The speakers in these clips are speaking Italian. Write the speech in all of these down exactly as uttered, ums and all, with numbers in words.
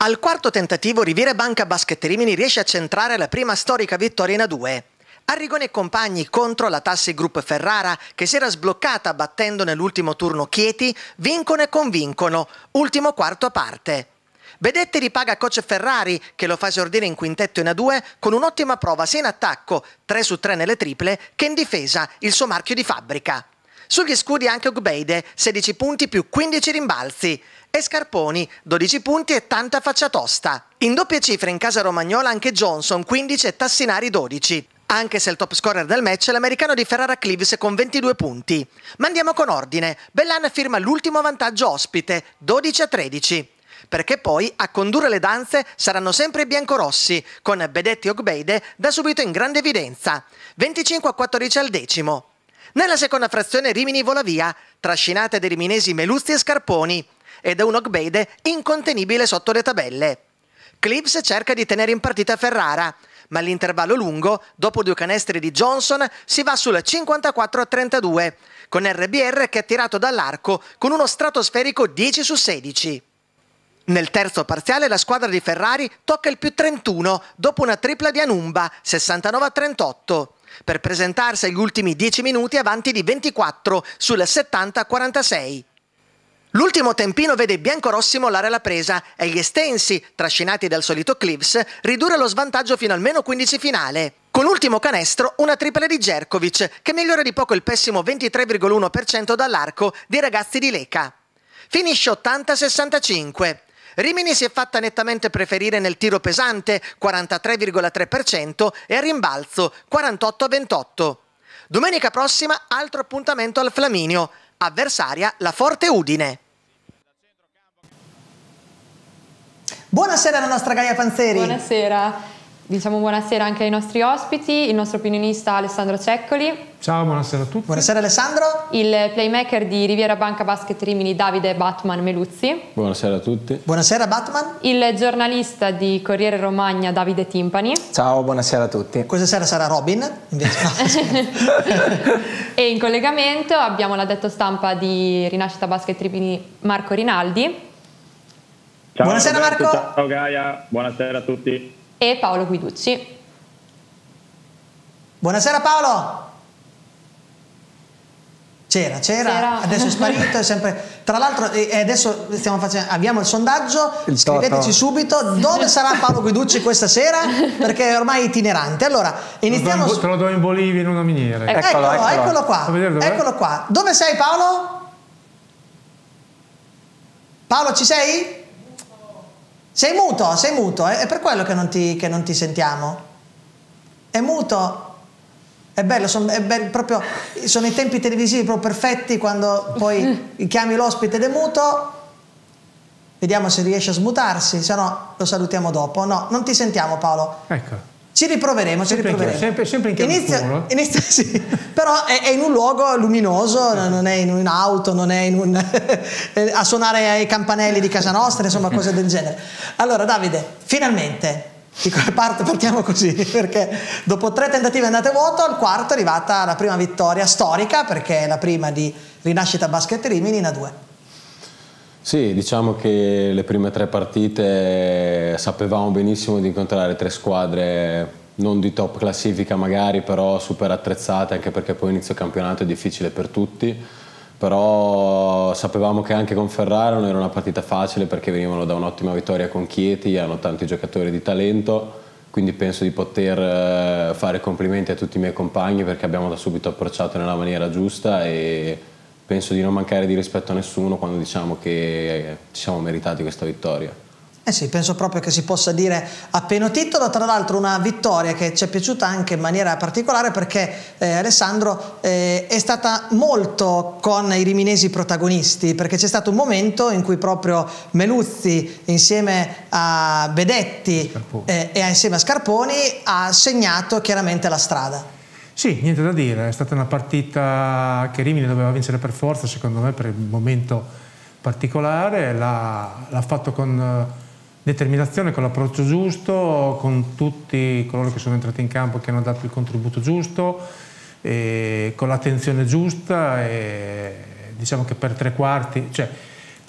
Al quarto tentativo Riviera Banca Basket Rimini riesce a centrare la prima storica vittoria in A due. Arrigoni e compagni contro la Tassi Group Ferrara, che si era sbloccata battendo nell'ultimo turno Chieti, vincono e convincono, ultimo quarto a parte. Bedetti ripaga coach Ferrari, che lo fa esordire in quintetto in A due con un'ottima prova sia in attacco, tre su tre nelle triple, che in difesa, il suo marchio di fabbrica. Sugli scudi anche Ogbeide, sedici punti più quindici rimbalzi. E Scarponi, dodici punti e tanta faccia tosta. In doppie cifre in casa romagnola anche Johnson, quindici e Tassinari, dodici. Anche se il top scorer del match è l'americano di Ferrara Cleaves con ventidue punti. Ma andiamo con ordine. Bellan firma l'ultimo vantaggio ospite, dodici a tredici. Perché poi a condurre le danze saranno sempre i biancorossi, con Bedetti e Ogbeide da subito in grande evidenza. venticinque a quattordici al decimo. Nella seconda frazione Rimini vola via, trascinate dai riminesi Meluzzi e Scarponi, ed è un Ogbeide incontenibile sotto le tabelle. Cleaves cerca di tenere in partita Ferrara, ma all'intervallo lungo, dopo due canestri di Johnson, si va sul cinquantaquattro a trentadue, con R B R che è tirato dall'arco con uno stratosferico dieci su sedici. Nel terzo parziale la squadra di Ferrari tocca il più trentuno dopo una tripla di Anumba, sessantanove a trentotto, per presentarsi agli ultimi dieci minuti avanti di ventiquattro sul settanta a quarantasei. L'ultimo tempino vede i biancorossi mollare la presa e gli estensi, trascinati dal solito Cleaves, ridurre lo svantaggio fino al meno quindici finale. Con l'ultimo canestro una tripla di Jerkovic, che migliora di poco il pessimo ventitré virgola uno per cento dall'arco dei ragazzi di Leca. Finisce ottanta a sessantacinque. Rimini si è fatta nettamente preferire nel tiro pesante, quarantatré virgola tre per cento, e a rimbalzo, quarantotto a ventotto. Domenica prossima altro appuntamento al Flaminio, avversaria la Forte Udine. Buonasera alla nostra Gaia Panzeri. Buonasera. Diciamo buonasera anche ai nostri ospiti, il nostro opinionista Alessandro Ceccoli. Ciao, buonasera a tutti. Buonasera Alessandro. Il playmaker di Riviera Banca Basket Rimini Davide Batman Meluzzi. Buonasera a tutti. Buonasera Batman. Il giornalista di Corriere Romagna Davide Timpani. Ciao, buonasera a tutti. Questa sera sarà Robin, invece no. E in collegamento abbiamo l'addetto stampa di Rinascita Basket Rimini Marco Rinaldi. Ciao, buonasera Roberto, Marco. Ciao Gaia, buonasera a tutti. E Paolo Guiducci. Buonasera Paolo. C'era, c'era, adesso è sparito, è sempre. Tra l'altro, e adesso stiamo facendo, abbiamo il sondaggio, il scriveteci subito dove sarà Paolo Guiducci questa sera, perché è ormai itinerante. Allora, iniziamo. Te lo do in Bolivia in una miniera. Eccolo, eccolo, eccolo, eccolo qua. Dov'è? Eccolo qua. Dove sei Paolo? Paolo, ci sei? Sei muto, sei muto, è per quello che non ti, che non ti sentiamo. È muto. È bello, sono, è bello, proprio, sono i tempi televisivi proprio perfetti quando poi chiami l'ospite ed è muto. Vediamo se riesce a smutarsi, se no lo salutiamo dopo. No, non ti sentiamo Paolo. Ecco. Ci riproveremo, ci sempre riproveremo. In sempre, sempre in chiaroscuro. Inizia, inizia, sì. Però è, è in un luogo luminoso, non è in un'auto, non è in un, a suonare ai campanelli di casa nostra, insomma cose del genere. Allora Davide, finalmente, parte, partiamo così, perché dopo tre tentative andate vuoto, al quarto è arrivata la prima vittoria storica, perché è la prima di Rinascita Basket Rimini in A due. Sì, diciamo che le prime tre partite sapevamo benissimo di incontrare tre squadre non di top classifica magari, però super attrezzate, anche perché poi inizio campionato è difficile per tutti, però sapevamo che anche con Ferrara non era una partita facile perché venivano da un'ottima vittoria con Chieti, hanno tanti giocatori di talento, quindi penso di poter fare complimenti a tutti i miei compagni perché abbiamo da subito approcciato nella maniera giusta e penso di non mancare di rispetto a nessuno quando diciamo che ci siamo meritati questa vittoria. Eh sì, penso proprio che si possa dire a pieno titolo, tra l'altro una vittoria che ci è piaciuta anche in maniera particolare perché eh, Alessandro eh, è stata molto con i riminesi protagonisti, perché c'è stato un momento in cui proprio Meluzzi insieme a Bedetti eh, e insieme a Scarponi ha segnato chiaramente la strada. Sì, niente da dire, è stata una partita che Rimini doveva vincere per forza, secondo me, per il momento particolare, l'ha fatto con determinazione, con l'approccio giusto, con tutti coloro che sono entrati in campo e che hanno dato il contributo giusto, e con l'attenzione giusta e diciamo che per tre quarti, cioè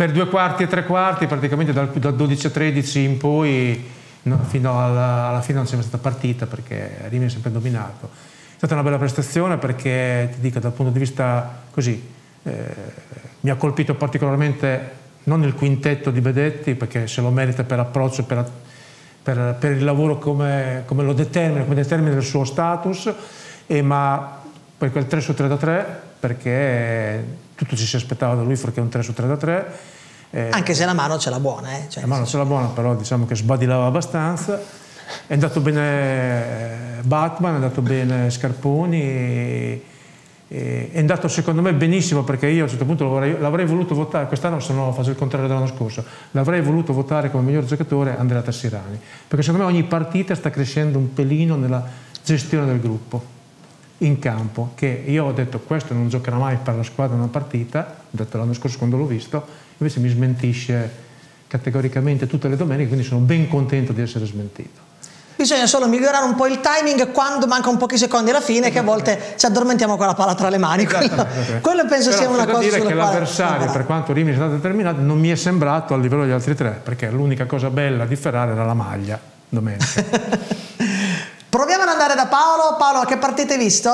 per due quarti e tre quarti, praticamente dal, dal dodici a tredici in poi, no, fino alla, alla fine non c'è mai stata partita, perché Rimini ha sempre dominato. È stata una bella prestazione, perché ti dico, dal punto di vista così, eh, mi ha colpito particolarmente non il quintetto di Bedetti, perché se lo merita per approccio, per, per, per il lavoro come, come lo determina, come determina il suo status, e, ma poi quel tre su tre da tre, perché tutto ci si aspettava da lui, perché è un tre su tre da tre. Eh, Anche se la mano ce l'ha buona. Eh? Cioè, la mano ce l'ha buona, però diciamo che sbadilava abbastanza. È andato bene Bachmann, è andato bene Scarponi, e, e, è andato secondo me benissimo, perché io a un certo punto l'avrei, l'avrei voluto votare, quest'anno se no faccio il contrario dell'anno scorso, l'avrei voluto votare come miglior giocatore Andrea Tassirani, perché secondo me ogni partita sta crescendo un pelino nella gestione del gruppo in campo, che io ho detto questo non giocherà mai per la squadra una partita, ho detto l'anno scorso quando l'ho visto, invece mi smentisce categoricamente tutte le domeniche, quindi sono ben contento di essere smentito. Bisogna solo migliorare un po' il timing quando manca un pochi secondi alla fine, che a volte ci addormentiamo con la palla tra le mani. Quello, quello penso Però sia una cosa dire sulla che quale l'avversario, per quanto Rimini sia stato determinato, non mi è sembrato al livello degli altri tre, perché l'unica cosa bella di Ferrara era la maglia domenica. Proviamo ad andare da Paolo. Paolo, che partita hai visto?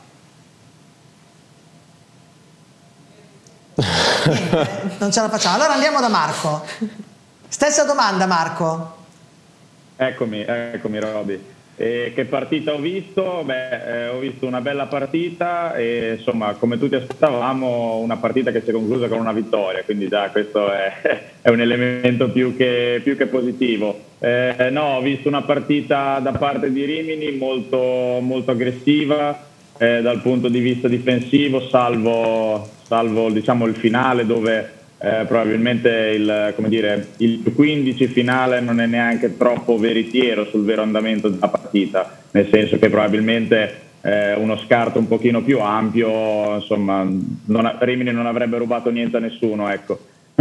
Niente, non ce la facciamo. Allora andiamo da Marco. Stessa domanda, Marco. Eccomi, eccomi Roby. E che partita ho visto? Beh, eh, ho visto una bella partita e insomma, come tutti aspettavamo, una partita che si è conclusa con una vittoria, quindi già questo è, è un elemento più che, più che positivo. Eh, no, ho visto una partita da parte di Rimini molto, molto aggressiva eh, dal punto di vista difensivo, salvo, salvo diciamo il finale dove Eh, probabilmente il, come dire, il quindici finale non è neanche troppo veritiero sul vero andamento della partita, nel senso che probabilmente eh, uno scarto un pochino più ampio, insomma, non ha, Rimini non avrebbe rubato niente a nessuno, ecco.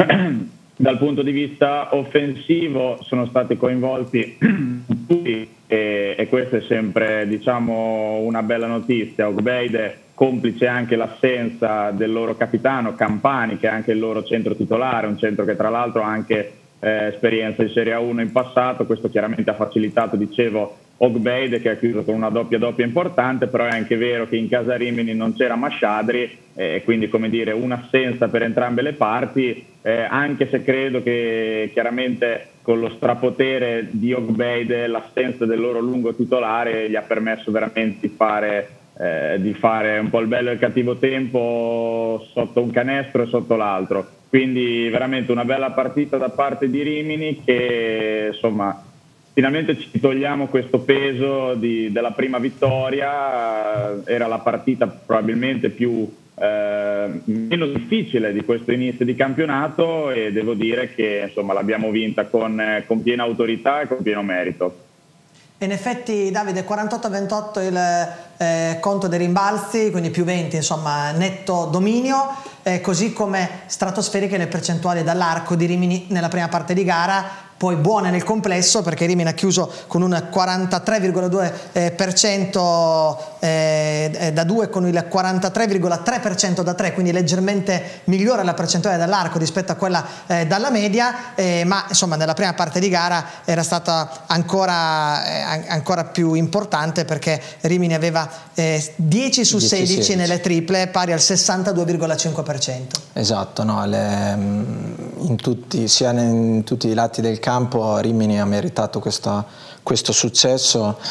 Dal punto di vista offensivo sono stati coinvolti tutti e, e questa è sempre, diciamo, una bella notizia. Ogbeide, complice anche l'assenza del loro capitano Campani, che è anche il loro centro titolare, un centro che tra l'altro ha anche eh, esperienza in Serie A uno in passato. Questo chiaramente ha facilitato, dicevo, Ogbeide, che ha chiuso con una doppia doppia importante, però è anche vero che in casa Rimini non c'era Masciadri e eh, quindi, come dire, un'assenza per entrambe le parti, eh, anche se credo che chiaramente con lo strapotere di Ogbeide l'assenza del loro lungo titolare gli ha permesso veramente di fare Eh, di fare un po' il bello e il cattivo tempo sotto un canestro e sotto l'altro. Quindi veramente una bella partita da parte di Rimini che, insomma, finalmente ci togliamo questo peso di, della prima vittoria. Era la partita probabilmente più eh, meno difficile di questo inizio di campionato e devo dire che, insomma, l'abbiamo vinta con, con piena autorità e con pieno merito. In effetti, Davide, quarantotto a ventotto il eh, conto dei rimbalzi, quindi più venti, insomma, netto dominio, eh, così come stratosferiche le percentuali dall'arco di Rimini nella prima parte di gara, poi buone nel complesso, perché Rimini ha chiuso con un quarantatré virgola due per cento eh, da due, con il quarantatré virgola tre per cento da tre, quindi leggermente migliore la percentuale dall'arco rispetto a quella eh, dalla media, eh, ma insomma nella prima parte di gara era stata ancora, eh, ancora più importante, perché Rimini aveva eh, dieci su sedici nelle triple, pari al sessantadue virgola cinque per cento. Esatto, no, le, in tutti, sia in tutti i lati del campo Rimini ha meritato questa, questo successo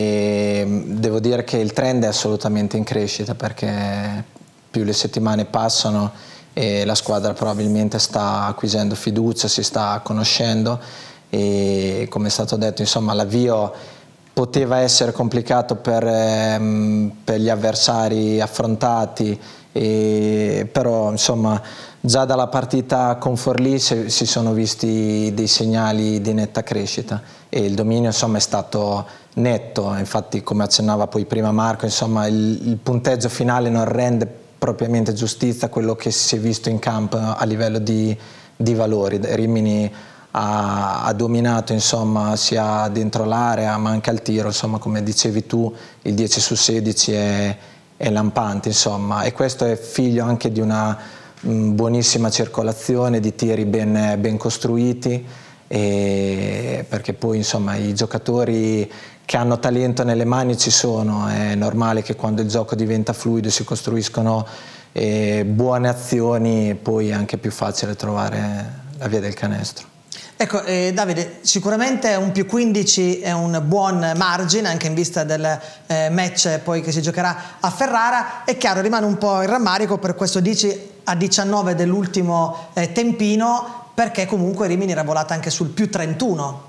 e devo dire che il trend è assolutamente in crescita, perché più le settimane passano e la squadra probabilmente sta acquisendo fiducia, si sta conoscendo e, come è stato detto, insomma, l'avvio poteva essere complicato per, ehm, per gli avversari affrontati, e, però insomma già dalla partita con Forlì si, si sono visti dei segnali di netta crescita e il dominio, insomma, è stato netto. Infatti, come accennava poi prima Marco, insomma, il, il punteggio finale non rende propriamente giustizia a quello che si è visto in campo a livello di, di valori. Rimini ha, ha dominato, insomma, sia dentro l'area ma anche al tiro, insomma, come dicevi tu, il dieci su sedici è, è lampante, insomma, e questo è figlio anche di una mh, buonissima circolazione, di tiri ben, ben costruiti, e perché poi insomma i giocatori che hanno talento nelle mani ci sono, è normale che quando il gioco diventa fluido si costruiscono eh, buone azioni, poi è anche più facile trovare la via del canestro. Ecco, eh, Davide, sicuramente un più quindici è un buon margine anche in vista del eh, match poi che si giocherà a Ferrara. È chiaro, rimane un po' il rammarico per questo dieci a diciannove dell'ultimo eh, tempino, perché comunque Rimini era volata anche sul più trentuno.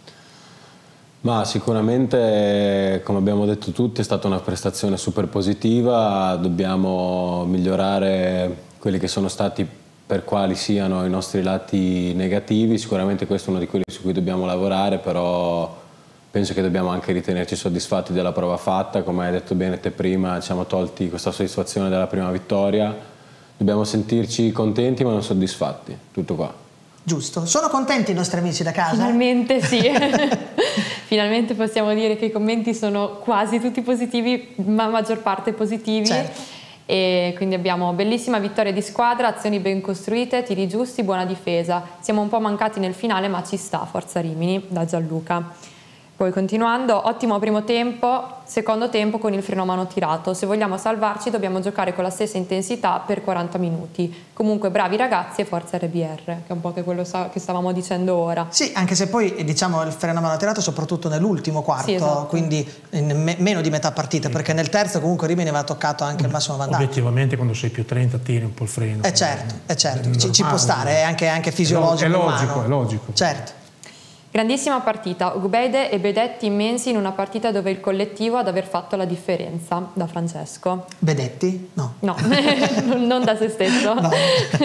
Ma sicuramente, come abbiamo detto tutti, è stata una prestazione super positiva. Dobbiamo migliorare quelli che sono stati, per quali siano i nostri lati negativi. Sicuramente questo è uno di quelli su cui dobbiamo lavorare, però penso che dobbiamo anche ritenerci soddisfatti della prova fatta. Come hai detto bene te prima, ci siamo tolti questa soddisfazione della prima vittoria. Dobbiamo sentirci contenti ma non soddisfatti, tutto qua. Giusto. Sono contenti i nostri amici da casa? Finalmente sì. Finalmente possiamo dire che i commenti sono quasi tutti positivi, ma maggior parte positivi. Certo. E quindi abbiamo bellissima vittoria di squadra, azioni ben costruite, tiri giusti, buona difesa. Siamo un po' mancati nel finale, ma ci sta, forza Rimini, da Gianluca. Poi continuando, ottimo primo tempo, secondo tempo con il freno a mano tirato. Se vogliamo salvarci dobbiamo giocare con la stessa intensità per quaranta minuti. Comunque bravi ragazzi e forza R B R, che è un po' che quello che stavamo dicendo ora. Sì, anche se poi diciamo il freno a mano tirato soprattutto nell'ultimo quarto, sì, esatto. Quindi in me meno di metà partita, sì. Perché nel terzo comunque Rimini aveva toccato anche il massimo vantaggio. Obiettivamente quando sei più trenta tiri un po' il freno. Eh certo, è certo. Ci, ci può stare, è anche, anche fisiologico. È logico, umano. è logico. Certo. Grandissima partita, Ugbeide e Bedetti immensi in una partita dove il collettivo ad aver fatto la differenza, da Francesco. Bedetti? No. No, non da se stesso. No.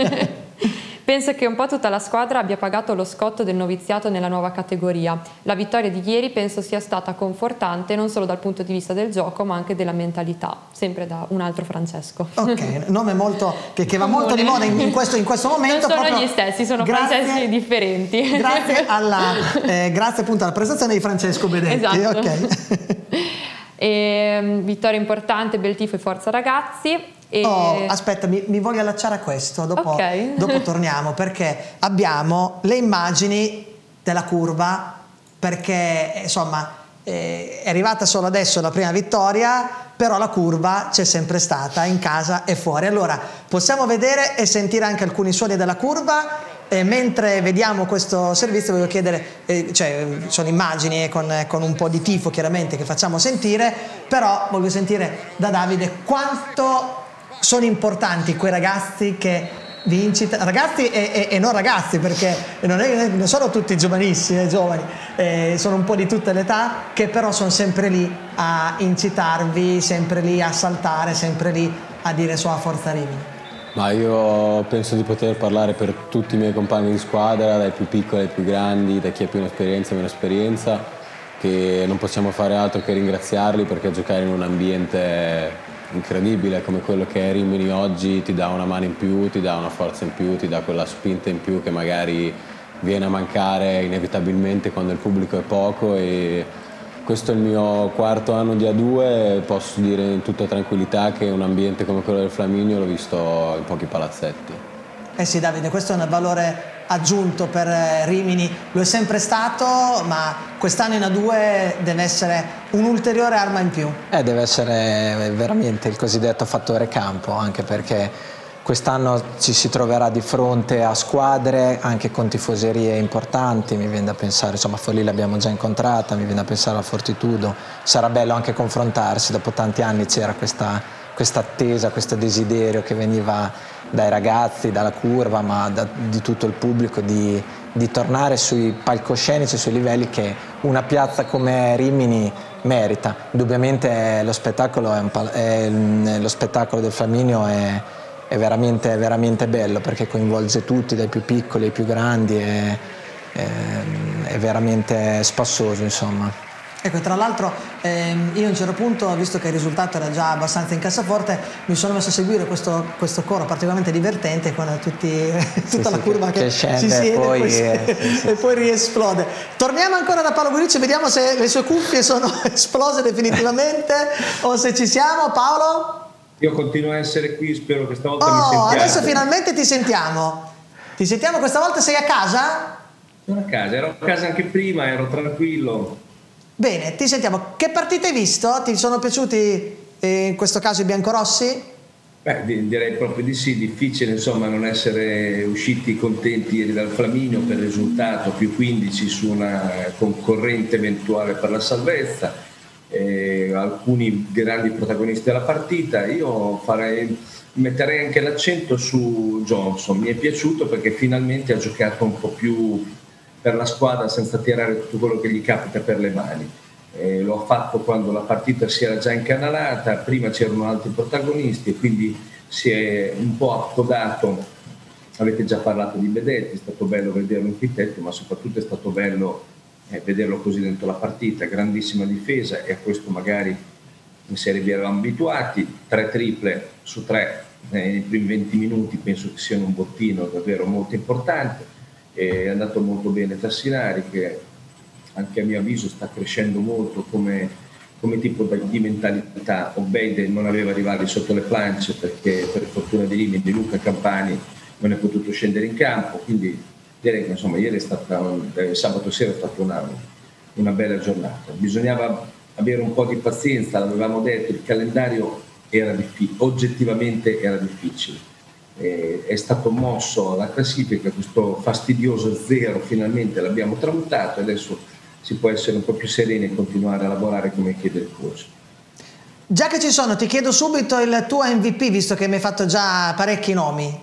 Penso che un po' tutta la squadra abbia pagato lo scotto del noviziato nella nuova categoria. La vittoria di ieri penso sia stata confortante non solo dal punto di vista del gioco ma anche della mentalità, sempre da un altro Francesco. Ok, nome molto, che, che va molto di moda in, in, questo, in questo momento. Non sono gli stessi, sono grazie, Franceschi differenti. Grazie, alla, eh, grazie appunto alla prestazione di Francesco Bedetti. Esatto. Okay. E, vittoria importante, bel tifo e forza ragazzi. E... Oh, aspetta, mi, mi voglio allacciare a questo, dopo, okay. dopo torniamo, perché abbiamo le immagini della curva, perché insomma eh, è arrivata solo adesso la prima vittoria, però la curva c'è sempre stata in casa e fuori. Allora possiamo vedere e sentire anche alcuni suoni della curva. E mentre vediamo questo servizio voglio chiedere, eh, cioè sono immagini con, con un po' di tifo chiaramente che facciamo sentire, però voglio sentire da Davide quanto sono importanti quei ragazzi che vi incitano, ragazzi e, e, e non ragazzi, perché non, è, non sono tutti giovanissimi, eh, giovani, eh, sono un po' di tutte le età, che però sono sempre lì a incitarvi, sempre lì a saltare, sempre lì a dire sua forza Rimini. Ma io penso di poter parlare per tutti i miei compagni di squadra, dai più piccoli ai più grandi, da chi ha più esperienza e meno esperienza, che non possiamo fare altro che ringraziarli, perché giocare in un ambiente incredibile come quello che è Rimini oggi ti dà una mano in più, ti dà una forza in più, ti dà quella spinta in più che magari viene a mancare inevitabilmente quando il pubblico è poco. E questo è il mio quarto anno di A due, posso dire in tutta tranquillità che un ambiente come quello del Flaminio l'ho visto in pochi palazzetti. Eh sì Davide, questo è un valore aggiunto per Rimini, lo è sempre stato, ma quest'anno in A due deve essere un'ulteriore arma in più. Eh, deve essere veramente il cosiddetto fattore campo, anche perché quest'anno ci si troverà di fronte a squadre anche con tifoserie importanti, mi viene da pensare, insomma Forlì l'abbiamo già incontrata, mi viene da pensare a Fortitudo, sarà bello anche confrontarsi, dopo tanti anni c'era questa, questa attesa, questo desiderio che veniva dai ragazzi, dalla curva, ma da, di tutto il pubblico, di, di tornare sui palcoscenici, sui livelli che una piazza come Rimini merita. Indubbiamente lo spettacolo, è un, è, lo spettacolo del Flaminio è, è, veramente, è veramente bello, perché coinvolge tutti, dai più piccoli ai più grandi, è, è, è veramente spassoso, insomma. Ecco, tra l'altro ehm, io a un certo punto, visto che il risultato era già abbastanza in cassaforte, mi sono messo a seguire questo, questo coro particolarmente divertente con tutti, tutta sì, la sì, curva che, che scende si siede poi, e, poi, eh, si, sì, e poi riesplode. Torniamo ancora da Paolo Guiducci, vediamo se le sue cuffie sono esplose definitivamente o se ci siamo. Paolo? Io continuo a essere qui, spero che stavolta oh, mi sentiate. Adesso finalmente ti sentiamo. Ti sentiamo questa volta, sei a casa? Sono a casa, ero a casa anche prima, ero tranquillo. Bene, ti sentiamo. Che partite hai visto? Ti sono piaciuti eh, in questo caso i biancorossi? Beh, direi proprio di sì, difficile insomma non essere usciti contenti ieri dal Flaminio per il risultato, più quindici su una concorrente eventuale per la salvezza, eh, alcuni grandi protagonisti della partita. Io farei, metterei anche l'accento su Johnson, mi è piaciuto perché finalmente ha giocato un po' più per la squadra senza tirare tutto quello che gli capita per le mani. Eh, lo ha fatto quando la partita si era già incanalata, prima c'erano altri protagonisti e quindi si è un po' appodato. Avete già parlato di Bedetti, è stato bello vederlo in quintetto, ma soprattutto è stato bello eh, vederlo così dentro la partita, grandissima difesa, e a questo magari in Serie B eravamo abituati, tre triple su tre eh, nei primi venti minuti, penso che siano un bottino davvero molto importante. È andato molto bene Tassinari, che anche a mio avviso sta crescendo molto come, come tipo di mentalità. Obeide non aveva rivali sotto le planche perché per fortuna di Rimini Luca Campani non è potuto scendere in campo, quindi direi che insomma ieri è stata un, eh, sabato sera è stata una, una bella giornata. Bisognava avere un po' di pazienza, l'avevamo detto, il calendario era difficile, oggettivamente era difficile. Eh, è stato mosso la classifica, questo fastidioso zero finalmente l'abbiamo tramutato e adesso si può essere un po' più sereni e continuare a lavorare come chiede il coach. Già che ci sono, ti chiedo subito il tuo M V P, visto che mi hai fatto già parecchi nomi.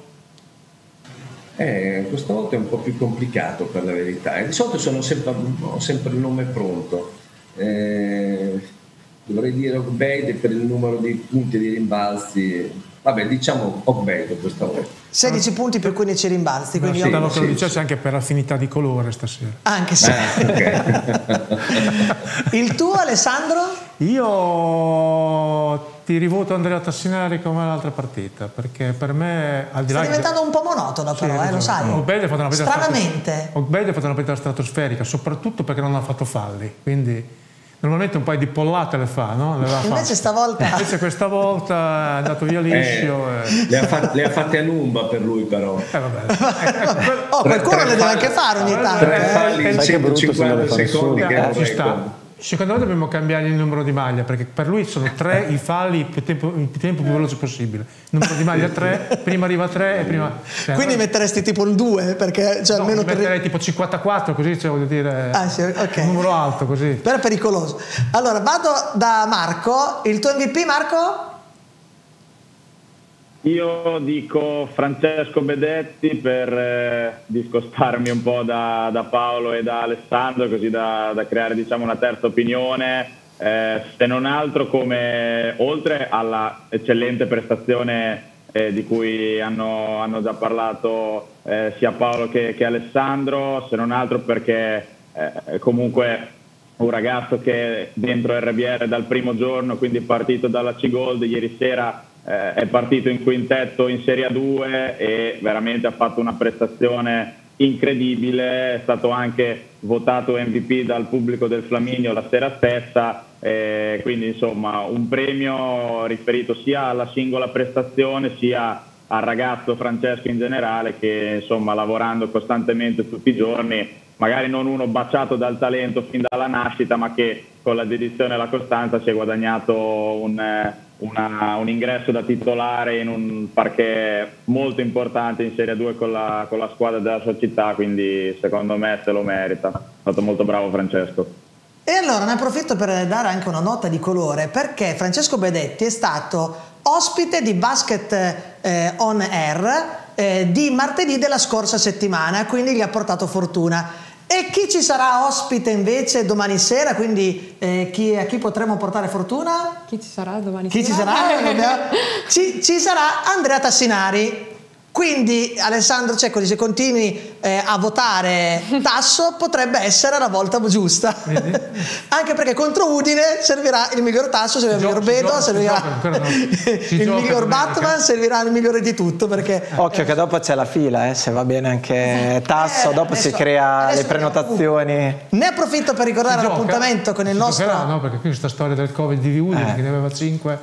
Eh, questa volta è un po' più complicato per la verità. Di solito sono sempre, ho sempre il nome pronto. Eh, dovrei dire Ogbeide per il numero di punti di rimbalzi. Vabbè, diciamo Ogbeide questa volta. sedici punti per quindici rimbalzi. Quindi sì, io... sì, che lo dicessi sì. Anche per affinità di colore stasera. Anche se. Ah, okay. Il tuo, Alessandro? Io ti rivoto Andrea Tassinari come l'altra partita, perché per me al di là sta diventando che... un po' monotono però, sì, eh, lo sai. Ogbeide ha fatto una partita stranamente. Ogbeide ha fatto una partita stratosferica, soprattutto perché non ha fatto falli, quindi normalmente un paio di pollate le fa, no? Le invece fatto. stavolta invece questa volta è andato via liscio. Eh, e... le, ha fatte, le ha fatte a Numba per lui però. Eh, vabbè. Oh, qualcuno le deve anche fare ogni tanto. Tre falli in centocinquanta secondi eh, che è un ci sta. Secondo me dobbiamo cambiare il numero di maglia, perché per lui sono tre i falli il più tempo, il tempo più veloce possibile. Il numero di maglia tre, prima arriva tre e prima... Cioè, quindi metteresti tipo il due, perché cioè, no, almeno metterei per... tipo cinquantaquattro, così cioè, voglio dire ah, sì, okay. Un numero alto così. Però è pericoloso. Allora vado da Marco, il tuo M V P, Marco? Io dico Francesco Bedetti per eh, discostarmi un po' da, da Paolo e da Alessandro, così da, da creare diciamo una terza opinione, eh, se non altro come oltre alla eccellente prestazione eh, di cui hanno, hanno già parlato eh, sia Paolo che, che Alessandro, se non altro perché eh, comunque un ragazzo che dentro R B R dal primo giorno, quindi partito dalla C-Gold, ieri sera Eh, è partito in quintetto in Serie A due e veramente ha fatto una prestazione incredibile, è stato anche votato M V P dal pubblico del Flaminio la sera stessa, eh, quindi insomma un premio riferito sia alla singola prestazione sia al ragazzo Francesco in generale, che insomma lavorando costantemente tutti i giorni, magari non uno baciato dal talento fin dalla nascita, ma che con la dedizione e la costanza si è guadagnato un, una, un ingresso da titolare in un parquet molto importante in Serie due con la, con la squadra della sua città, quindi secondo me se lo merita. È stato molto bravo Francesco. E allora ne approfitto per dare anche una nota di colore, perché Francesco Bedetti è stato ospite di Basket eh, On Air eh, di martedì della scorsa settimana, quindi gli ha portato fortuna. E chi ci sarà ospite invece domani sera? Quindi eh, chi, a chi potremo portare fortuna? Chi ci sarà domani chi sera? Ci sarà? ci, ci sarà Andrea Tassinari. Quindi Alessandro Ceccoli, se continui eh, a votare Tasso potrebbe essere la volta giusta. Anche perché contro Udine servirà il miglior Tasso, servirà il miglior Bedo, servirà il miglior Batman, servirà il migliore di tutto, perché occhio che dopo c'è la fila, eh, se va bene anche Tasso, eh, dopo adesso, si crea le prenotazioni. Ne approfitto per ricordare l'appuntamento con il si nostro giocherà, no, perché qui questa storia del Covid di Udine eh. che ne aveva cinque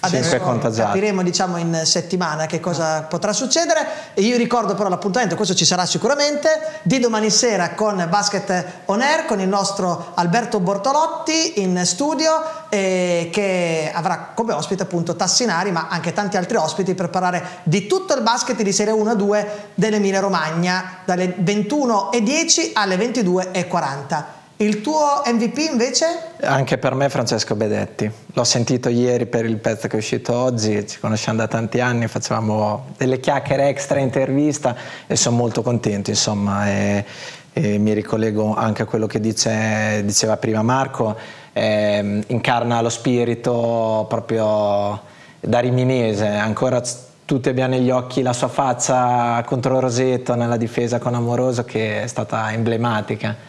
Adesso capiremo, diciamo, in settimana che cosa potrà succedere. E io ricordo però l'appuntamento, questo ci sarà sicuramente, di domani sera con Basket On Air, con il nostro Alberto Bortolotti in studio, eh, che avrà come ospite appunto Tassinari, ma anche tanti altri ospiti, per parlare di tutto il basket di Serie uno a due dell'Emilia Romagna, dalle ventuno e dieci alle ventidue e quaranta. Il tuo M V P invece? Anche per me Francesco Bedetti, l'ho sentito ieri per il pezzo che è uscito oggi, ci conosciamo da tanti anni, facevamo delle chiacchiere extra intervista e sono molto contento, insomma, e, e mi ricollego anche a quello che dice, diceva prima Marco, eh, incarna lo spirito proprio da riminese, ancora tutti abbiamo negli occhi la sua faccia contro Roseto nella difesa con Amoroso, che è stata emblematica.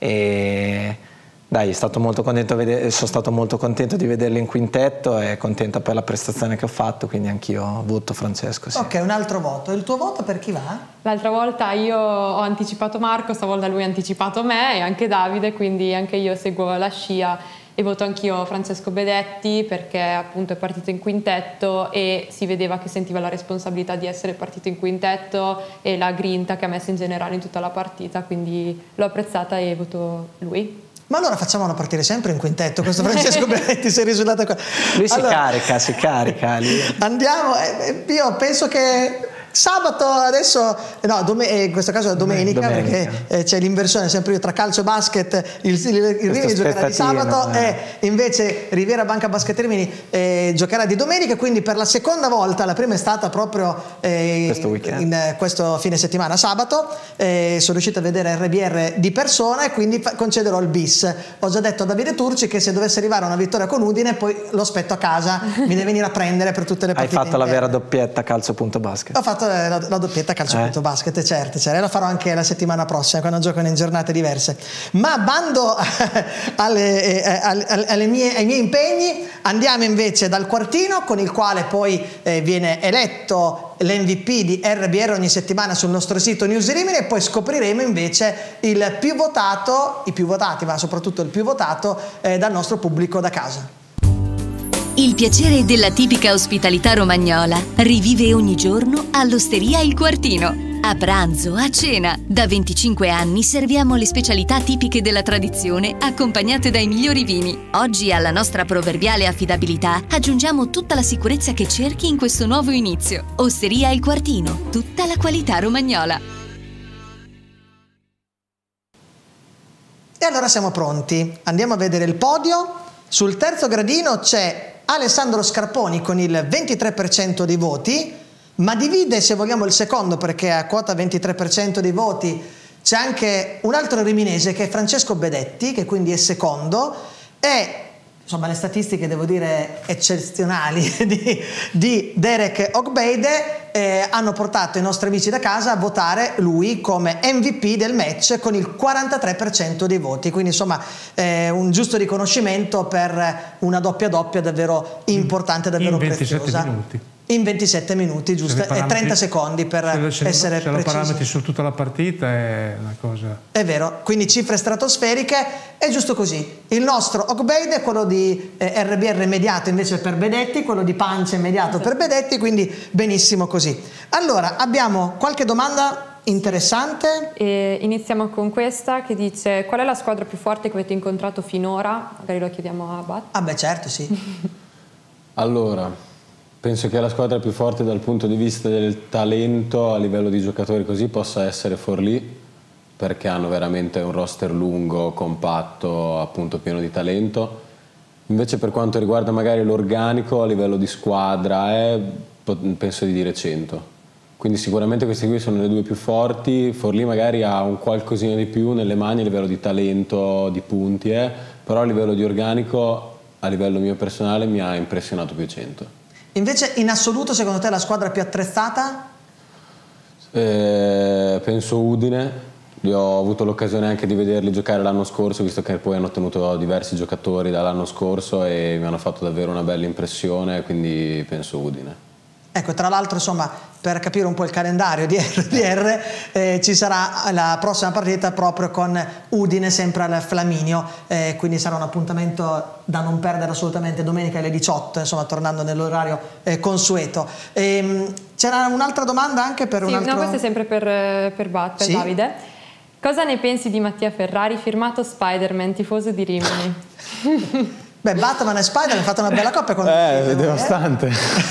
E dai, è stato molto contento vedere, sono stato molto contento di vederlo in quintetto e contento per la prestazione che ho fatto, quindi anch'io voto Francesco. Sì. Ok, un altro voto. Il tuo voto per chi va? L'altra volta io ho anticipato Marco, stavolta lui ha anticipato me e anche Davide, quindi anche io seguo la scia e voto anch'io Francesco Bedetti, perché appunto è partito in quintetto e si vedeva che sentiva la responsabilità di essere partito in quintetto e la grinta che ha messo in generale in tutta la partita, quindi l'ho apprezzata e voto lui. Ma allora facciamolo partire sempre in quintetto questo Francesco Bedetti, se è risultato qua. Lui si allora, carica, si carica. Lui. Andiamo, eh, io penso che sabato adesso, no, dom- in questo caso è domenica, domenica. perché eh, c'è l'inversione sempre io tra calcio e basket, il, il, il Rimini giocherà di sabato eh. e invece Riviera Banca Basket Rimini eh, giocherà di domenica, quindi per la seconda volta, la prima è stata proprio eh, questo, in eh, questo fine settimana sabato, eh, sono riuscito a vedere R B R di persona e quindi fa- concederò il bis. Ho già detto a Davide Turci che se dovesse arrivare una vittoria con Udine poi lo aspetto a casa, mi deve venire a prendere per tutte le partite. Hai fatto la vera doppietta calcio.basket. Ho fatto la, la doppietta calcio.basket, eh. certo, certo, la farò anche la settimana prossima quando giocano in giornate diverse. Ma bando alle, eh, alle, alle mie, ai miei impegni, andiamo invece dal quartino, con il quale poi eh, viene eletto l'M V P di R B R ogni settimana sul nostro sito News Rimini, e poi scopriremo invece il più votato, i più votati, ma soprattutto il più votato eh, dal nostro pubblico da casa. Il piacere della tipica ospitalità romagnola rivive ogni giorno all'Osteria Il Quartino. A pranzo, a cena, da venticinque anni serviamo le specialità tipiche della tradizione accompagnate dai migliori vini. Oggi alla nostra proverbiale affidabilità aggiungiamo tutta la sicurezza che cerchi in questo nuovo inizio. Osteria Il Quartino, tutta la qualità romagnola. E allora siamo pronti, andiamo a vedere il podio. Sul terzo gradino c'è Alessandro Scarponi con il ventitré per cento dei voti, ma divide, se vogliamo, il secondo, perché a quota ventitré per cento dei voti c'è anche un altro riminese che è Francesco Bedetti, che quindi è secondo, e insomma le statistiche devo dire eccezionali di, di Derek Ogbeide eh, hanno portato i nostri amici da casa a votare lui come M V P del match con il quarantatré per cento dei voti, quindi insomma eh, un giusto riconoscimento per una doppia doppia davvero importante, davvero in ventisette preziosa. Minuti. In ventisette minuti, giusto, e trenta secondi per se, se, essere se precisi. Se parametri su tutta la partita è una cosa... È vero, quindi cifre stratosferiche, è giusto così. Il nostro Ogbeide è quello di eh, R B R immediato invece per Bedetti, quello di Pancia immediato per Bedetti, quindi benissimo così. Allora, abbiamo qualche domanda interessante? E iniziamo con questa che dice: qual è la squadra più forte che avete incontrato finora? Magari lo chiediamo a Abad. Ah beh, certo, sì. Allora... penso che la squadra più forte dal punto di vista del talento a livello di giocatori così possa essere Forlì, perché hanno veramente un roster lungo, compatto, appunto pieno di talento. Invece per quanto riguarda magari l'organico a livello di squadra è, penso di dire cento. Quindi sicuramente queste qui sono le due più forti. Forlì magari ha un qualcosina di più nelle mani a livello di talento, di punti, eh, però a livello di organico, a livello mio personale, mi ha impressionato più cento. Invece in assoluto secondo te la squadra più attrezzata? Eh, penso Udine, io ho avuto l'occasione anche di vederli giocare l'anno scorso, visto che poi hanno ottenuto diversi giocatori dall'anno scorso e mi hanno fatto davvero una bella impressione, quindi penso Udine. Ecco, tra l'altro, insomma, per capire un po' il calendario di R D R, eh, ci sarà la prossima partita proprio con Udine, sempre al Flaminio, eh, quindi sarà un appuntamento da non perdere assolutamente, domenica alle diciotto, insomma, tornando nell'orario eh, consueto. E, c'era un'altra domanda anche per sì, un altro... No, questo è sempre per, per, Bat, per sì? Davide. Cosa ne pensi di Mattia Ferrari, firmato Spider-Man, tifoso di Rimini? Beh, Batman e Spider-Man hanno fatto una bella coppia con Eh, è devastante.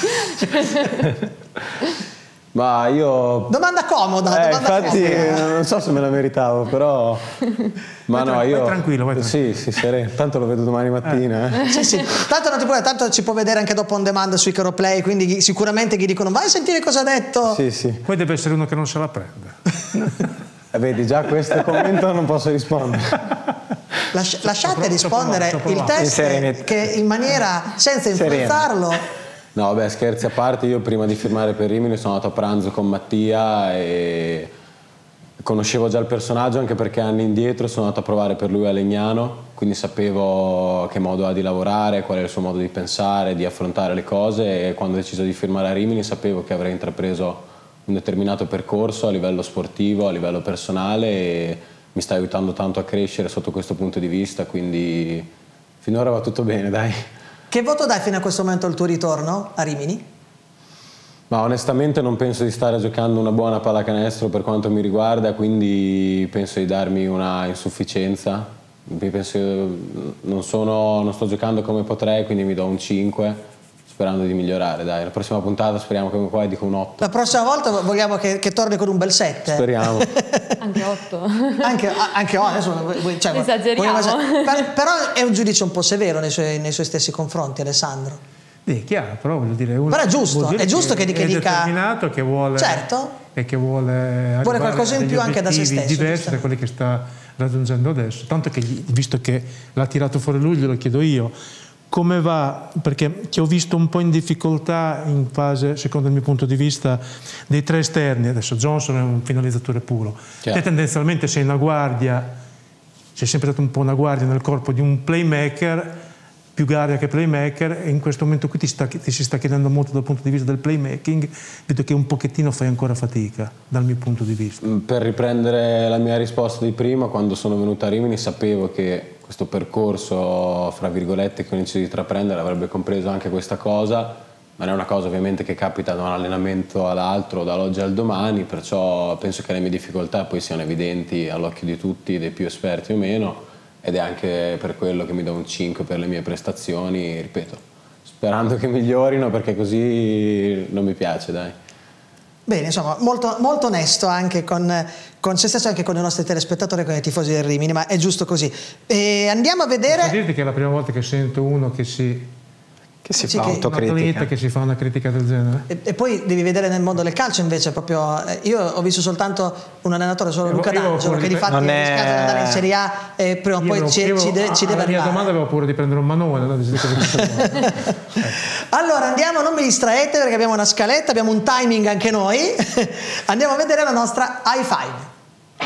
Ma io... Domanda comoda, eh, domanda infatti comoda. Non so se me la meritavo, però... Ma vai no, io... Vai tranquillo, vai tranquillo. Sì, sì, sereno. Tanto lo vedo domani mattina. Eh. Eh. Sì, sì. Tanto, non ti puoi, tanto ci può vedere anche dopo on demand su Icaro Play, quindi sicuramente gli dicono vai a sentire cosa ha detto. Sì, sì. Poi deve essere uno che non se la prende. Eh, vedi, già a questo commento non posso rispondere. Lasci- lasciate rispondere il test in che in maniera senza influenzarlo. No, vabbè, scherzi a parte, io prima di firmare per Rimini sono andato a pranzo con Mattia e conoscevo già il personaggio, anche perché anni indietro sono andato a provare per lui a Legnano, quindi sapevo che modo ha di lavorare, qual è il suo modo di pensare, di affrontare le cose, e quando ho deciso di firmare a Rimini sapevo che avrei intrapreso un determinato percorso a livello sportivo, a livello personale, e mi sta aiutando tanto a crescere sotto questo punto di vista, quindi finora va tutto bene, dai. Che voto dai fino a questo momento al tuo ritorno a Rimini? Ma onestamente non penso di stare giocando una buona pallacanestro per quanto mi riguarda, quindi penso di darmi una insufficienza. Penso, non, sono, non sto giocando come potrei, quindi mi do un cinque. Sperando di migliorare, dai. La prossima puntata speriamo che qua dico un otto. La prossima volta vogliamo che, che torni con un bel sette. Speriamo. Anche otto. Anche, anche adesso, cioè, esageriamo. Per, però è un giudice un po' severo nei suoi, nei suoi stessi confronti, Alessandro. Sì, è chiaro, però voglio dire... Uno, però è giusto, è giusto che, che, che è dica... È determinato, che vuole... Certo. E che vuole... Vuole qualcosa in più anche da se stesso. Diversi da quelli che sta raggiungendo adesso. Tanto che, gli, visto che l'ha tirato fuori lui, glielo chiedo io. Come va? Perché ti ho visto un po' in difficoltà in fase, secondo il mio punto di vista, dei tre esterni. Adesso Johnson è un finalizzatore puro. Te tendenzialmente sei una guardia, sei sempre stato un po' una guardia nel corpo di un playmaker, più guardia che playmaker, e in questo momento qui ti, sta, ti si sta chiedendo molto dal punto di vista del playmaking. Vedo che un pochettino fai ancora fatica dal mio punto di vista. Per riprendere la mia risposta di prima, quando sono venuto a Rimini sapevo che questo percorso, fra virgolette, che ho iniziato di intraprendere avrebbe compreso anche questa cosa, ma non è una cosa ovviamente che capita da un allenamento all'altro, dall'oggi al domani, perciò penso che le mie difficoltà poi siano evidenti all'occhio di tutti, dei più esperti o meno, ed è anche per quello che mi do un cinque per le mie prestazioni, ripeto, sperando che migliorino, perché così non mi piace, dai. Bene, insomma, molto, molto onesto anche con, con se stesso e anche con i nostri telespettatori e con i tifosi del Rimini, ma è giusto così. E andiamo a vedere... Posso dirti che è la prima volta che sento uno che si... Che si sì, fa che, autocritica. Che si fa una critica del genere. E, e poi devi vedere nel mondo del calcio invece proprio... Eh, io ho visto soltanto un allenatore, solo io, Luca D'Angelo, che di fatti non ha rischiato è... di andare in Serie A e prima o poi avevo, ci, avevo, ci, de, ci deve arrivare. La mia domanda avevo paura di prendere un manuale. No? Allora andiamo, non mi distraete perché abbiamo una scaletta, abbiamo un timing anche noi. Andiamo a vedere la nostra high five.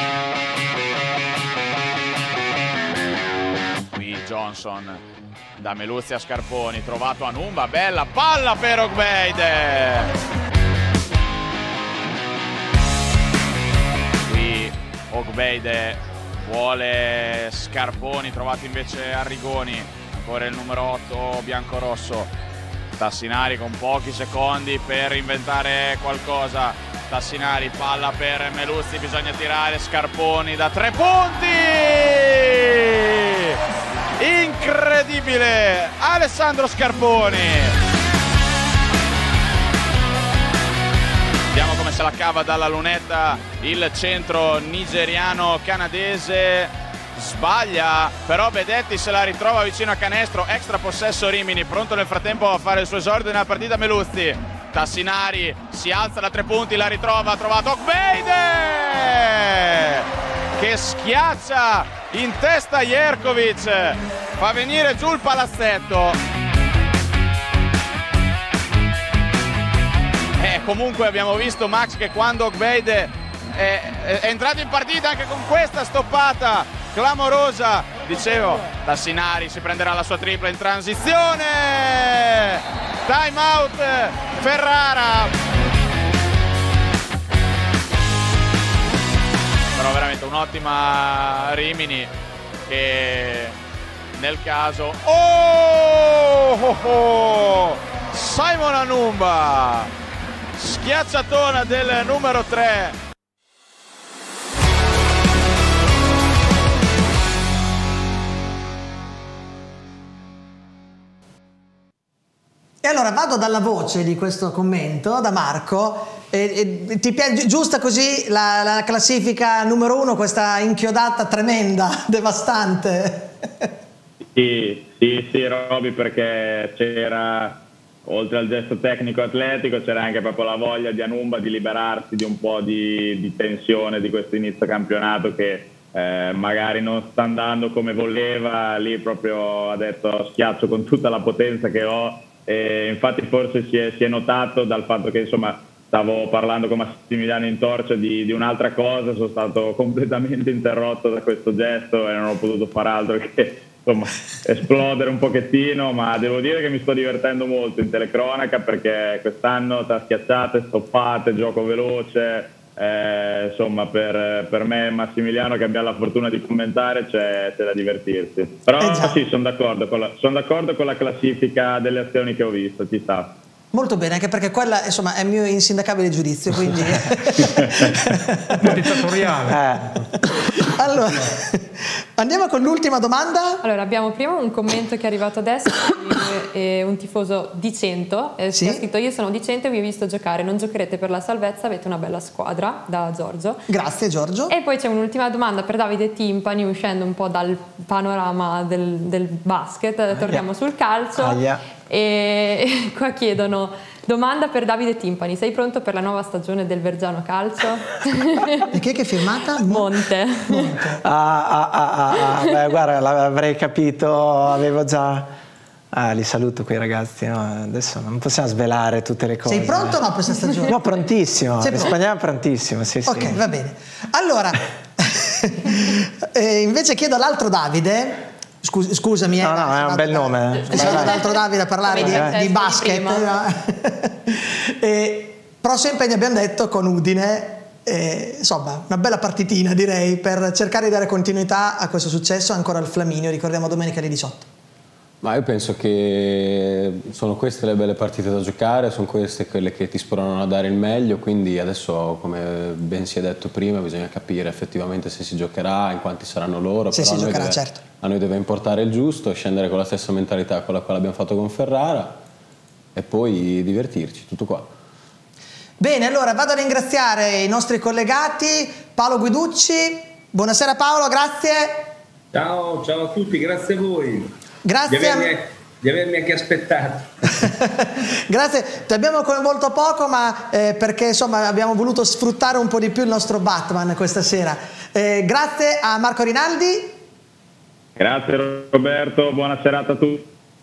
Qui Johnson da Meluzzi a Scarponi, trovato a Numba, bella palla per Ogbeide. Qui Ogbeide vuole Scarponi, trovato invece Arrigoni, ancora il numero otto biancorosso. Tassinari con pochi secondi per inventare qualcosa. Tassinari, palla per Meluzzi, bisogna tirare, Scarponi da tre punti! Incredibile Alessandro Scarponi. Vediamo come se la cava dalla lunetta il centro nigeriano canadese. Sbaglia, però Bedetti se la ritrova vicino a canestro. Extra possesso Rimini, pronto nel frattempo a fare il suo esordio nella partita Meluzzi. Tassinari si alza da tre punti, la ritrova, ha trovato Ogbeide che schiaccia in testa Jerkovic, fa venire giù il palazzetto. E comunque abbiamo visto Max che quando Ogbeide è, è entrato in partita anche con questa stoppata clamorosa, dicevo, Tassinari si prenderà la sua tripla in transizione time out Ferrara. Però veramente un'ottima Rimini che nel caso oh, oh, oh Simon Anumba, schiacciatona del numero tre. E allora vado dalla voce di questo commento, da Marco. E, e, ti piace giusta così la, la classifica numero uno, questa inchiodata tremenda, devastante? Sì, sì, sì, Roby, perché c'era, oltre al gesto tecnico atletico, c'era anche proprio la voglia di Anumba di liberarsi di un po' di, di tensione di questo inizio campionato che eh, magari non sta andando come voleva. Lì proprio ha detto schiaccio con tutta la potenza che ho. E infatti forse si è, si è notato dal fatto che insomma stavo parlando con Massimiliano in torcia di, di un'altra cosa, sono stato completamente interrotto da questo gesto e non ho potuto fare altro che insomma esplodere un pochettino, ma devo dire che mi sto divertendo molto in telecronaca perché quest'anno tra schiacciate, stoppate, gioco veloce, eh, insomma per, per me e Massimiliano che abbiamo la fortuna di commentare c'è, c'è da divertirsi. Però eh sì, sono d'accordo, con la, sono d'accordo con la classifica delle azioni che ho visto, ci sta. Molto bene, anche perché quella insomma è il mio insindacabile giudizio, quindi dittatoriale. Eh. Allora, andiamo con l'ultima domanda. Allora, abbiamo prima un commento che è arrivato adesso di eh, un tifoso di cento, eh, Sì. che ha scritto: io sono di cento e vi ho visto giocare, non giocherete per la salvezza, avete una bella squadra, da Giorgio. Grazie Giorgio. E poi c'è un'ultima domanda per Davide Timpani, uscendo un po' dal panorama del, del basket, torniamo sul calcio. Aia. E qua chiedono: domanda per Davide Timpani, sei pronto per la nuova stagione del Vergiano Calcio? E chi è che è firmata? Monte. Monte. Ah, ah, ah, ah, ah. Beh, guarda, l'avrei capito, avevo già... Ah, li saluto quei ragazzi, no? Adesso non possiamo svelare tutte le cose. Sei pronto o no per questa stagione? No, prontissimo, Sei in pronto? spagnolo prontissimo, sì, sì. Ok, va bene. Allora, eh, invece chiedo all'altro Davide. Scus- scusami, eh, No, no, è un bel nome. È stato l'altro Davide a parlare di, Come di di basket. E, prossimo impegno abbiamo detto con Udine. Eh, insomma, una bella partitina direi per cercare di dare continuità a questo successo ancora al Flaminio. Ricordiamo domenica alle diciotto. Ma io penso che sono queste le belle partite da giocare, sono queste quelle che ti spronano a dare il meglio, quindi adesso, come ben si è detto prima, bisogna capire effettivamente se si giocherà, in quanti saranno loro. Se però si a noi giocherà, deve, certo. a noi deve importare il giusto, scendere con la stessa mentalità con la quale abbiamo fatto con Ferrara e poi divertirci, tutto qua. Bene, allora vado a ringraziare i nostri collegati. Paolo Guiducci, buonasera Paolo, grazie. Ciao, ciao a tutti, grazie a voi. Grazie. Di avermi, di avermi anche aspettato. Grazie, ti abbiamo coinvolto poco, ma eh, perché insomma abbiamo voluto sfruttare un po' di più il nostro Batman questa sera. Eh, grazie a Marco Rinaldi. Grazie Roberto, buona serata a tutti.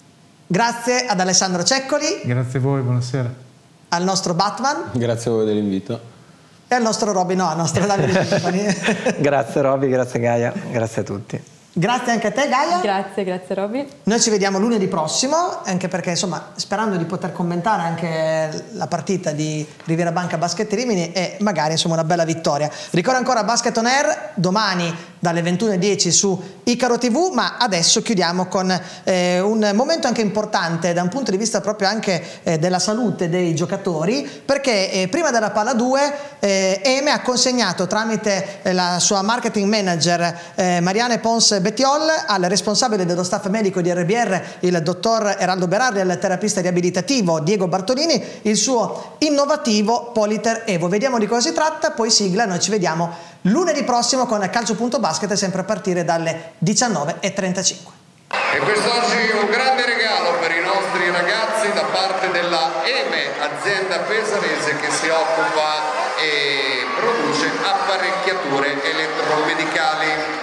Grazie ad Alessandro Ceccoli. Grazie a voi, buonasera. Al nostro Batman. Grazie a voi dell'invito. E al nostro Robby, no, al nostro Davide Timpani. Grazie Robby, grazie Gaia, grazie a tutti. Grazie anche a te Gaia. Grazie, grazie Robby. Noi ci vediamo lunedì prossimo, anche perché insomma sperando di poter commentare anche la partita di Riviera Banca Basket Rimini e magari insomma una bella vittoria. Ricordo ancora Basket On Air domani dalle ventuno e dieci su Icaro tivù, ma adesso chiudiamo con eh, un momento anche importante da un punto di vista proprio anche eh, della salute dei giocatori, perché eh, prima della palla due eh, Eme ha consegnato tramite eh, la sua marketing manager eh, Mariane Pons Bettiol al responsabile dello staff medico di R B R, il dottor Eraldo Berardi, al terapista riabilitativo Diego Bartolini, il suo innovativo Politer Evo. Vediamo di cosa si tratta, poi sigla, noi ci vediamo lunedì prossimo con Calcio.basket, sempre a partire dalle diciannove e trentacinque. E quest'oggi un grande regalo per i nostri ragazzi da parte della Eme, azienda pesarese che si occupa e produce apparecchiature elettromedicali.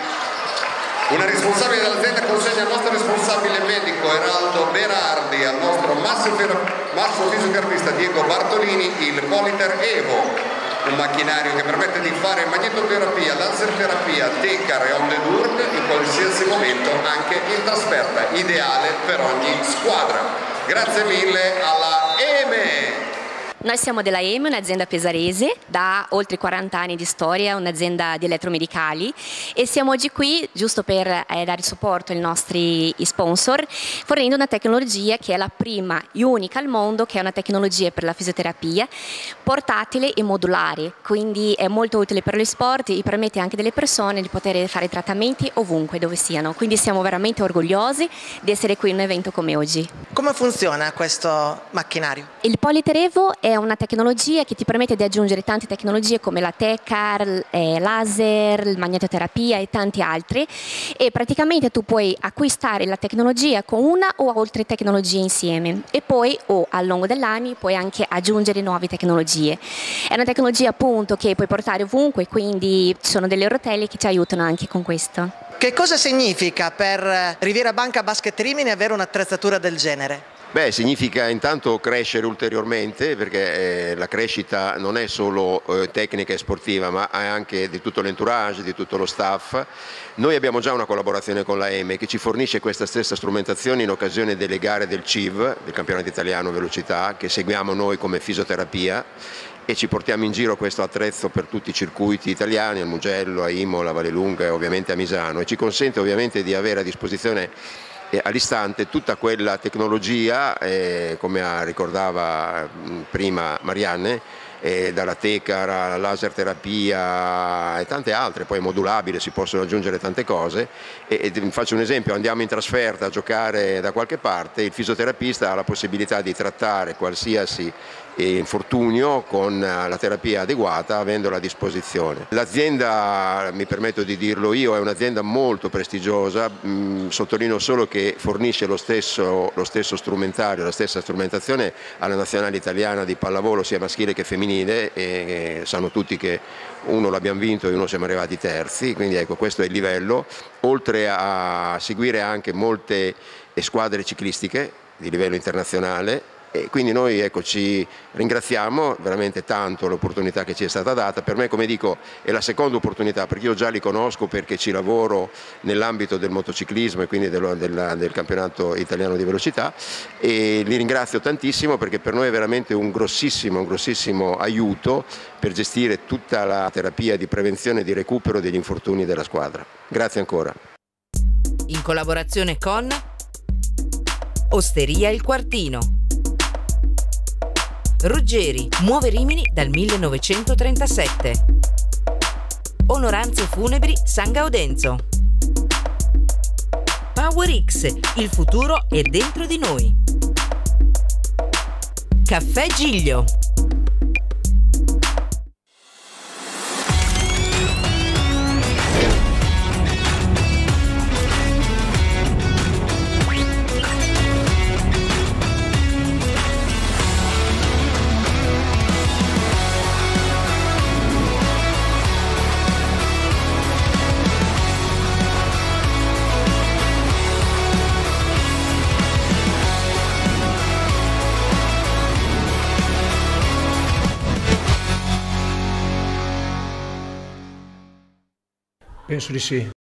Una responsabile dell'azienda consegna al nostro responsabile medico Eraldo Berardi, al nostro massimo fisioterapista Diego Bartolini, il Politer Evo, un macchinario che permette di fare magnetoterapia, laserterapia, tecar e onde d'urte in qualsiasi momento, anche in trasferta, ideale per ogni squadra. Grazie mille alla EME. Noi siamo della EME, un'azienda pesarese da oltre quaranta anni di storia, un'azienda di elettromedicali, e siamo oggi qui giusto per eh, dare supporto ai nostri sponsor, fornendo una tecnologia che è la prima e unica al mondo, che è una tecnologia per la fisioterapia portatile e modulare, quindi è molto utile per gli sport e permette anche delle persone di poter fare trattamenti ovunque, dove siano. Quindi siamo veramente orgogliosi di essere qui in un evento come oggi. Come funziona questo macchinario? Il Politerevo è una tecnologia che ti permette di aggiungere tante tecnologie come la Tecar, eh, laser, magnetoterapia e tanti altri, e praticamente tu puoi acquistare la tecnologia con una o altre tecnologie insieme e poi o al lungo degli anni puoi anche aggiungere nuove tecnologie. È una tecnologia appunto che puoi portare ovunque, quindi ci sono delle rotelle che ti aiutano anche con questo. Che cosa significa per Riviera Banca Basket Rimini avere un'attrezzatura del genere? Beh, significa intanto crescere ulteriormente, perché eh, la crescita non è solo eh, tecnica e sportiva, ma è anche di tutto l'entourage, di tutto lo staff. Noi abbiamo già una collaborazione con la EME che ci fornisce questa stessa strumentazione in occasione delle gare del C I V, del campionato italiano velocità, che seguiamo noi come fisioterapia, e ci portiamo in giro questo attrezzo per tutti i circuiti italiani, al Mugello, a Imola, a Vallelunga e ovviamente a Misano, e ci consente ovviamente di avere a disposizione all'istante tutta quella tecnologia, eh, come ricordava prima Marianne, eh, dalla Tecar alla laser terapia e tante altre, poi modulabile, si possono aggiungere tante cose. E, e faccio un esempio: andiamo in trasferta a giocare da qualche parte, il fisioterapista ha la possibilità di trattare qualsiasi infortunio con la terapia adeguata, avendola a disposizione. L'azienda, mi permetto di dirlo io, è un'azienda molto prestigiosa, mh, sottolineo solo che fornisce lo stesso, lo stesso strumentario, la stessa strumentazione alla nazionale italiana di pallavolo sia maschile che femminile, e, e sanno tutti che uno l'abbiamo vinto e uno siamo arrivati terzi, quindi ecco, questo è il livello, oltre a seguire anche molte squadre ciclistiche di livello internazionale. E quindi noi, ecco, ci ringraziamo veramente tanto l'opportunità che ci è stata data. Per me, come dico, è la seconda opportunità, perché io già li conosco perché ci lavoro nell'ambito del motociclismo e quindi del, del, del campionato italiano di velocità, e li ringrazio tantissimo perché per noi è veramente un grossissimo, un grossissimo aiuto per gestire tutta la terapia di prevenzione e di recupero degli infortuni della squadra. Grazie ancora. In collaborazione con Osteria Il Quartino. Ruggeri, muove Rimini dal millenovecentotrentasette. Onoranze Funebri San Gaudenzo. Power X, il futuro è dentro di noi. Caffè Giglio. Penso di sì.